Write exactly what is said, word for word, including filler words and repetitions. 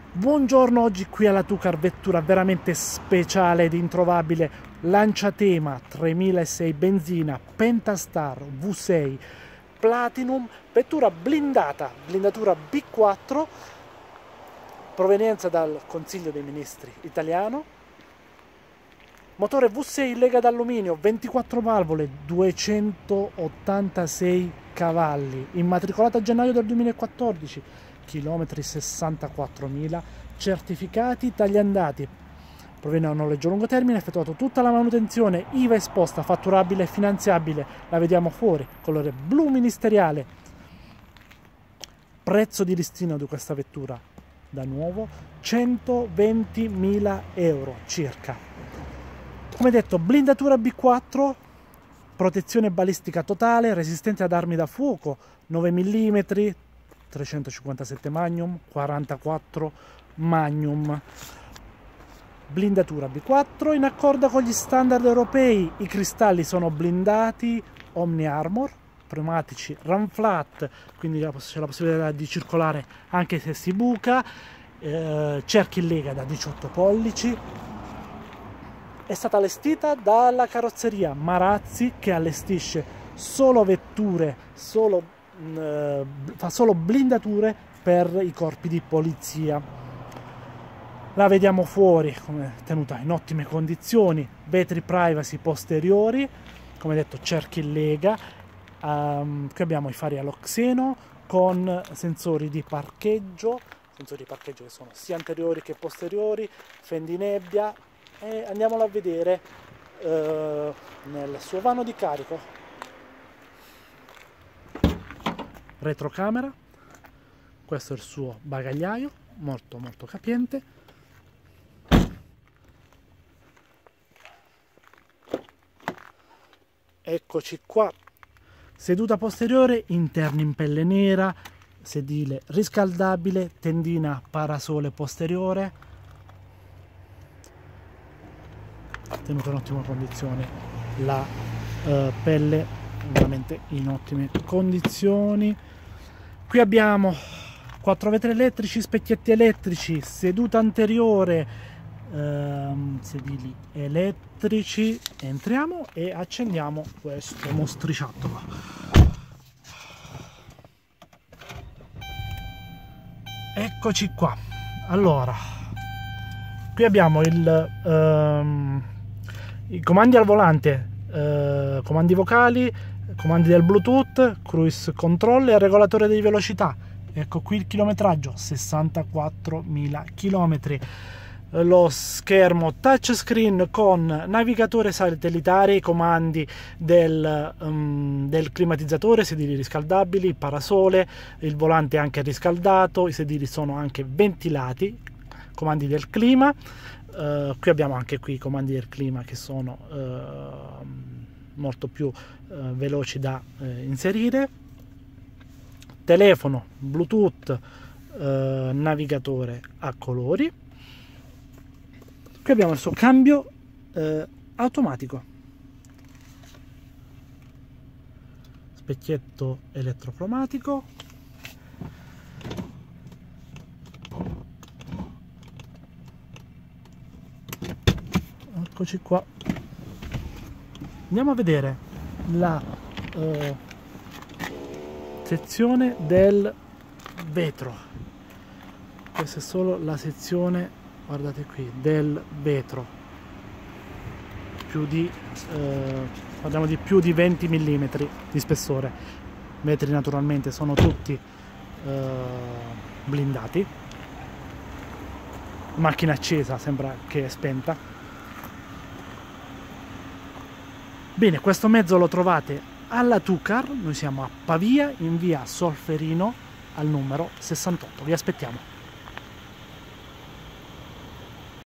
Buongiorno, oggi qui alla Tucar, vettura veramente speciale ed introvabile, Lanciatema tremilasei benzina, Pentastar V sei Platinum, vettura blindata, blindatura B quattro, provenienza dal Consiglio dei Ministri italiano, motore V sei lega d'alluminio, ventiquattro valvole, duecentottantasei cavalli, immatricolata a gennaio del duemilaquattordici, chilometri sessantaquattromila, certificati tagliandati, proviene da un noleggio a lungo termine, effettuato tutta la manutenzione, I V A esposta, fatturabile e finanziabile, la vediamo fuori, colore blu ministeriale. Prezzo di listino di questa vettura da nuovo centoventimila euro circa. Come detto, blindatura B quattro, protezione balistica totale, resistente ad armi da fuoco, nove millimetri, trecentocinquantasette Magnum, quarantaquattro Magnum. Blindatura B quattro in accordo con gli standard europei, i cristalli sono blindati, Omni Armor, pneumatici Run Flat, quindi c'è la possibilità di circolare anche se si buca, eh, cerchi in lega da diciotto pollici. È stata allestita dalla carrozzeria Marazzi, che allestisce solo vetture, solo, eh, fa solo blindature per i corpi di polizia. La vediamo fuori, come tenuta in ottime condizioni, vetri privacy posteriori, come detto cerchi in lega. Um, qui abbiamo i fari all'oxeno con sensori di parcheggio, sensori di parcheggio che sono sia anteriori che posteriori, fendinebbia. E andiamolo a vedere eh, nel suo vano di carico. Retrocamera, questo è il suo bagagliaio, molto molto capiente. Eccoci qua, seduta posteriore, interni in pelle nera, sedile riscaldabile, tendina parasole posteriore, tenuta in ottima condizione, la uh, pelle veramente in ottime condizioni. Qui abbiamo quattro vetri elettrici, specchietti elettrici, seduta anteriore, uh, sedili elettrici. Entriamo e accendiamo questo mostriciattolo. Eccoci qua. Allora, qui abbiamo il um, i comandi al volante, eh, comandi vocali, comandi del Bluetooth, cruise control e regolatore di velocità. Ecco qui il chilometraggio, sessantaquattromila chilometri. Lo schermo touchscreen con navigatore satellitare, i comandi del, um, del climatizzatore, sedili riscaldabili, parasole, il volante anche riscaldato, i sedili sono anche ventilati, comandi del clima. Uh, qui abbiamo anche qui i comandi del clima che sono uh, molto più uh, veloci da uh, inserire, telefono, Bluetooth, uh, navigatore a colori. Qui abbiamo il suo cambio uh, automatico, specchietto elettrocromatico, eccoci qua. Andiamo a vedere la eh, sezione del vetro. Questa è solo la sezione, guardate qui, del vetro, più di eh, parliamo di più di venti millimetri di spessore. Vetri naturalmente sono tutti eh, blindati, macchina accesa, sembra che è spenta. Bene, questo mezzo lo trovate alla Tucar, noi siamo a Pavia in via Solferino al numero sessantotto, vi aspettiamo.